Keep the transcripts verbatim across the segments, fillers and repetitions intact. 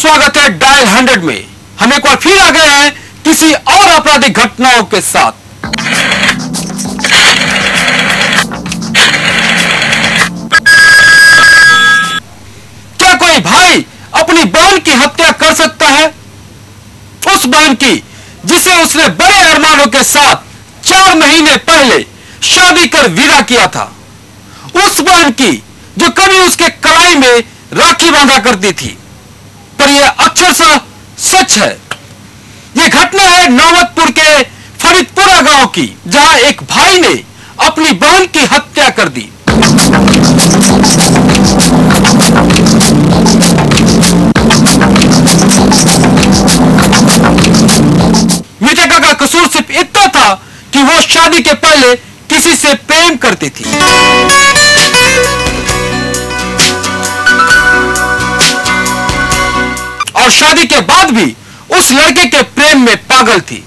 स्वागत है dial hundred में। हम एक बार फिर आ गए हैं किसी और आपराधिक घटनाओं के साथ। क्या कोई भाई अपनी बहन की हत्या कर सकता है? उस बहन की जिसे उसने बड़े अरमानों के साथ चार महीने पहले शादी कर विदा किया था। उस बहन की जो कभी उसके कलाई में राखी बांधा करती थी। पर यह अक्षरशः सच है। यह घटना है नौबतपुर के फरीदपुरा गांव की, जहां एक भाई ने अपनी बहन की हत्या कर दी। मृतका का कसूर सिर्फ इतना था कि वो शादी के पहले किसी से प्रेम करती थी। और शादी के बाद भी उस लड़के के प्रेम में पागल थी।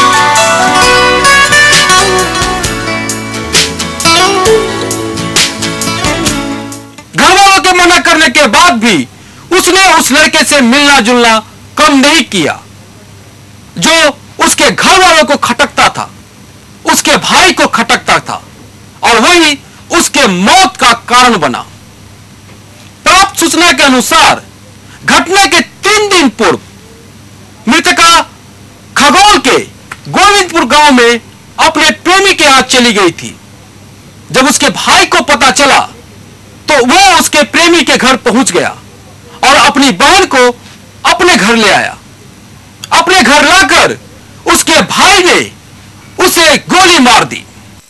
घर वालों के मना करने के बाद भी उसने उस लड़के से मिलना जुलना कम नहीं किया, जो उसके घर वालों को खटकता था, उसके भाई को खटकता था, और वही उसके मौत का कारण बना। प्राप्त सूचना के अनुसार घटना के तीन दिन पूर्व मृतका खगोल के गोविंदपुर गांव में अपने प्रेमी के हाथ चली गई थी। जब उसके भाई को पता चला तो वह उसके प्रेमी के घर पहुंच गया और अपनी बहन को अपने घर ले आया। अपने घर लाकर उसके भाई ने उसे गोली मार दी।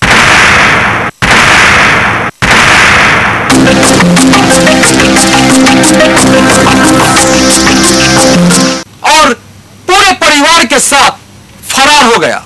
और पूरे परिवार के साथ फरार हो गया।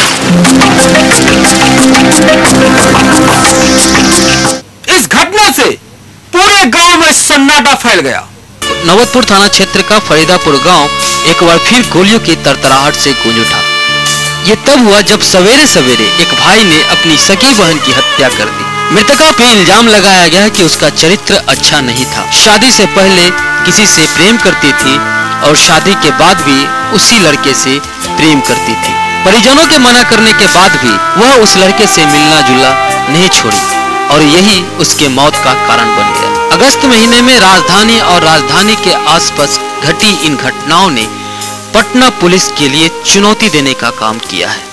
इस घटना से पूरे गांव में सन्नाटा फैल गया। नौबतपुर थाना क्षेत्र का फरीदापुर गांव एक बार फिर गोलियों की तरतराहट से गूंज उठा। ये तब हुआ जब सवेरे सवेरे एक भाई ने अपनी सगी बहन की हत्या कर दी। मृतका पे इल्जाम लगाया गया कि उसका चरित्र अच्छा नहीं था। शादी से पहले किसी से प्रेम करती थी और शादी के बाद भी उसी लड़के से प्रेम करती थी। परिजनों के मना करने के बाद भी वह उस लड़के से मिलना जुलना नहीं छोड़ी और यही उसके मौत का कारण बन गया। अगस्त महीने में राजधानी और राजधानी के आसपास घटी इन घटनाओं ने पटना पुलिस के लिए चुनौती देने का काम किया है।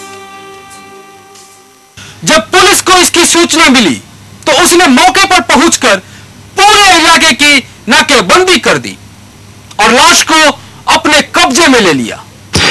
जब पुलिस को इसकी सूचना मिली तो उसने मौके पर पहुंचकर पूरे इलाके की नाकेबंदी कर दी और लाश को अपने कब्जे में ले लिया।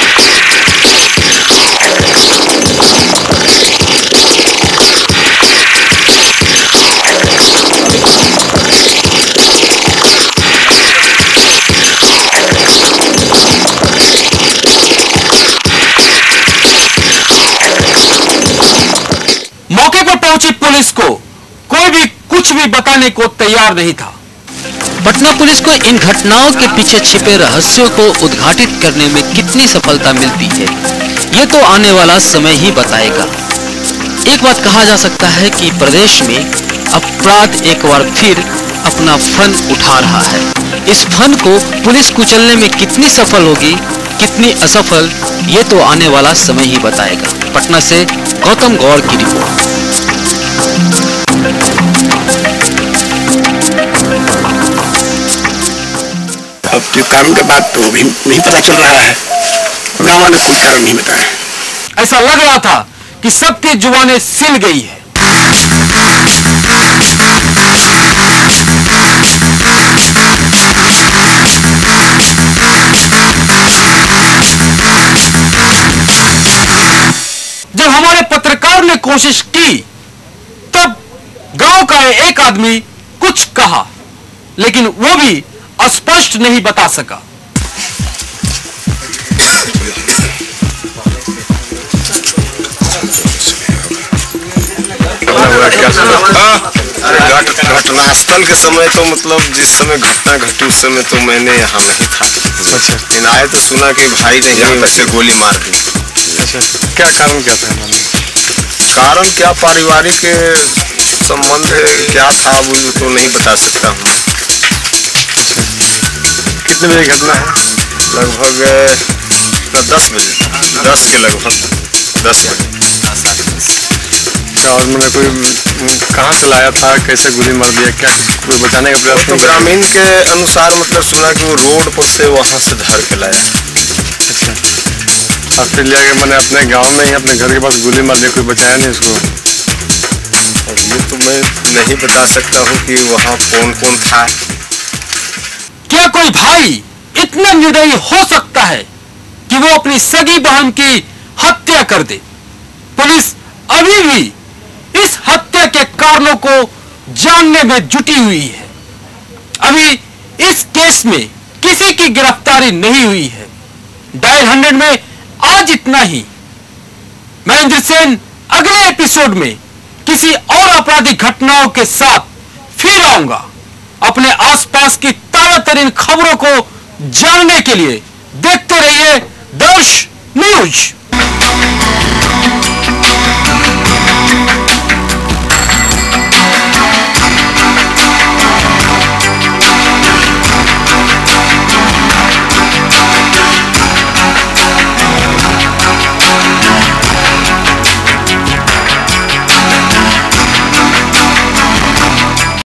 मौके पर पहुंची पुलिस को कोई भी कुछ भी बताने को तैयार नहीं था। पटना पुलिस को इन घटनाओं के पीछे छिपे रहस्यों को उद्घाटित करने में कितनी सफलता मिलती है, ये तो आने वाला समय ही बताएगा। एक बात कहा जा सकता है कि प्रदेश में अपराध एक बार फिर अपना फन उठा रहा है। इस फन को पुलिस कुचलने में कितनी सफल होगी, कितनी असफल, ये तो आने वाला समय ही बताएगा। पटना से गौतम गौड़ की रिपोर्ट। अब जो कारण के बाद तो भी नहीं पता चल रहा है, गाँव वाले कोई कारण नहीं बताया। ऐसा लग रहा था कि सबकी जुबानें सिल गई है। जब हमारे पत्रकार ने कोशिश की तब गांव का एक आदमी कुछ कहा, लेकिन वो भी स्पष्ट नहीं बता सका। घटनास्थल के समय तो मतलब जिस समय घटना घटी उस समय तो मैंने यहाँ नहीं था। अच्छा। लेकिन आए तो सुना कि भाई ने यहाँ वैसे गोली मार दी। अच्छा, क्या कारण क्या था? कारण क्या, पारिवारिक संबंध क्या था वो तो नहीं बता सकता हूँ। कितने बजे घटना है? लगभग दस बजे, दस के लगभग दस बजे। और मैंने कोई कहाँ से लाया था, कैसे गोली मार दिया, क्या कोई बचाने का प्रयास? तो ग्रामीण के अनुसार मतलब सुना कि वो रोड पर से वहाँ से धर के लाया। अच्छा, और फिर लिया कि मैंने अपने गांव में ही अपने घर के पास गोली मार दिया, कोई बचाया नहीं उसको? अब ये तो मैं नहीं बता सकता हूँ कि वहाँ कौन कौन था। क्या कोई भाई इतना निर्दयी हो सकता है कि वो अपनी सगी बहन की हत्या कर दे? पुलिस अभी भी इस हत्या के कारणों को जानने में जुटी हुई है। अभी इस केस में किसी की गिरफ्तारी नहीं हुई है। डायल हंड्रेड में आज इतना ही। मैं इंद्रसेन अगले एपिसोड में किसी और आपराधिक घटनाओं के साथ फिर आऊंगा। अपने आसपास की ताजा तरीन खबरों को जानने के लिए देखते रहिए दर्श न्यूज।